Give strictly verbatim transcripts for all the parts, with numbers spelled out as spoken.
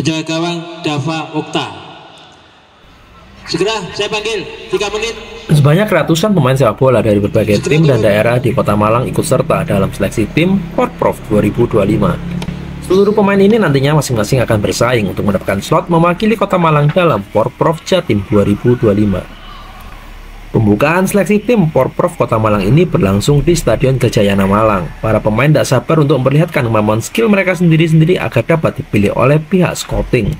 penjaga gawang Dava Okta. Segera saya panggil tiga menit. Sebanyak ratusan pemain sepak bola dari berbagai tim dan daerah di Kota Malang ikut serta dalam seleksi tim Porprov dua ribu dua puluh lima. Seluruh pemain ini nantinya masing-masing akan bersaing untuk mendapatkan slot mewakili Kota Malang dalam Porprov Jatim dua ribu dua puluh lima. Pembukaan seleksi tim Porprov Kota Malang ini berlangsung di Stadion Gajayana Malang. Para pemain tak sabar untuk memperlihatkan kemampuan skill mereka sendiri-sendiri agar dapat dipilih oleh pihak scouting.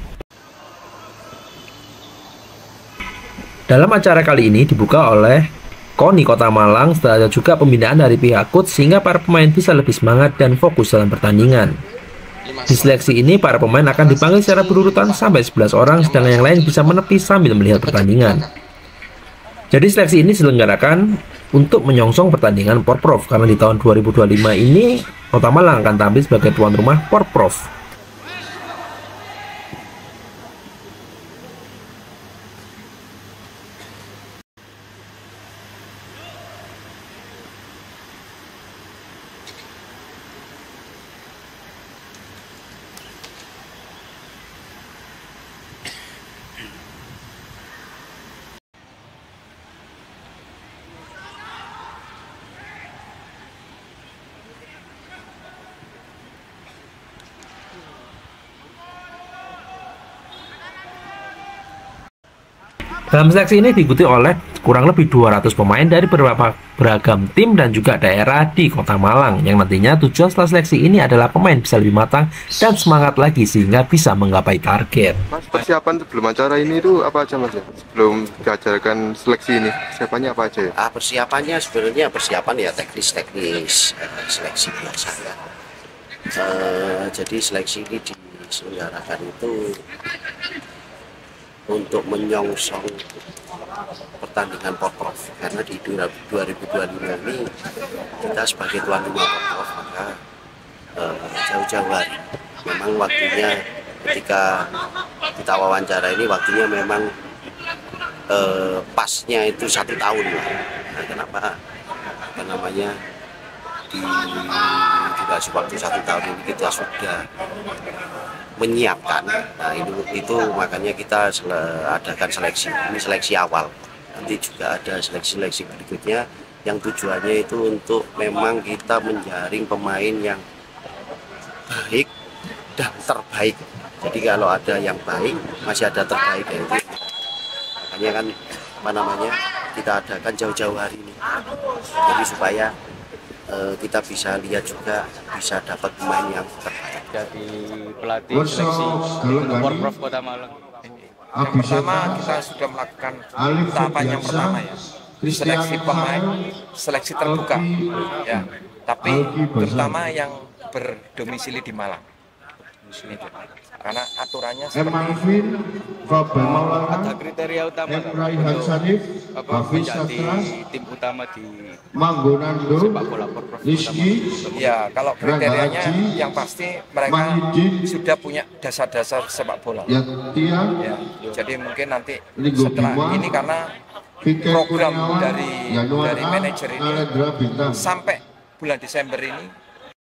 Dalam acara kali ini dibuka oleh KONI Kota Malang, setelah juga pembinaan dari pihak coach sehingga para pemain bisa lebih semangat dan fokus dalam pertandingan. Di seleksi ini, para pemain akan dipanggil secara berurutan sampai sebelas orang, sedangkan yang lain bisa menepi sambil melihat pertandingan. Jadi seleksi ini diselenggarakan untuk menyongsong pertandingan Porprov, karena di tahun dua ribu dua puluh lima ini Kota Malang akan tampil sebagai tuan rumah Porprov. Dalam seleksi ini diikuti oleh kurang lebih dua ratus pemain dari beberapa beragam tim dan juga daerah di Kota Malang, yang nantinya tujuan setelah seleksi ini adalah pemain bisa lebih matang dan semangat lagi sehingga bisa menggapai target. Mas, persiapan sebelum acara ini itu apa aja Mas? Sebelum diajarkan seleksi ini, persiapannya apa aja ya? Ah, persiapannya sebenarnya persiapan ya teknis-teknis uh, seleksi biasa ya. Uh, jadi seleksi ini diselenggarakan itu untuk menyongsong pertandingan Porprov, karena di dua ribu dua puluh lima ini kita sebagai tuan rumah Porprov, maka jauh-jauh uh, hari memang waktunya ketika kita wawancara ini waktunya memang uh, pasnya itu satu tahun lah. Nah, kenapa apa namanya di durasi waktu satu tahun ini kita sudah menyiapkan. Nah itu, itu makanya kita sele, adakan seleksi, ini seleksi awal, nanti juga ada seleksi-seleksi berikutnya yang tujuannya itu untuk memang kita menjaring pemain yang baik dan terbaik. Jadi kalau ada yang baik masih ada terbaik ya itu, makanya kan apa namanya kita adakan jauh-jauh hari ini, jadi supaya uh, kita bisa lihat juga bisa dapat pemain yang terbaik. Jadi pelatih seleksi Porprov Kota Malang. Yang pertama kita sudah melakukan tahapan yang pertama ya, seleksi pemain, seleksi terbuka ya, tapi terutama yang berdomisili di Malang. Ini karena aturannya seperti ada kriteria utama untuk apa menjadi tim utama di sepak bola Porprov Kota Malang. Ya, kalau kriterianya yang pasti mereka sudah punya dasar-dasar sepak bola. Ya, jadi mungkin nanti setelah ini karena program dari dari manajer ini sampai bulan Desember ini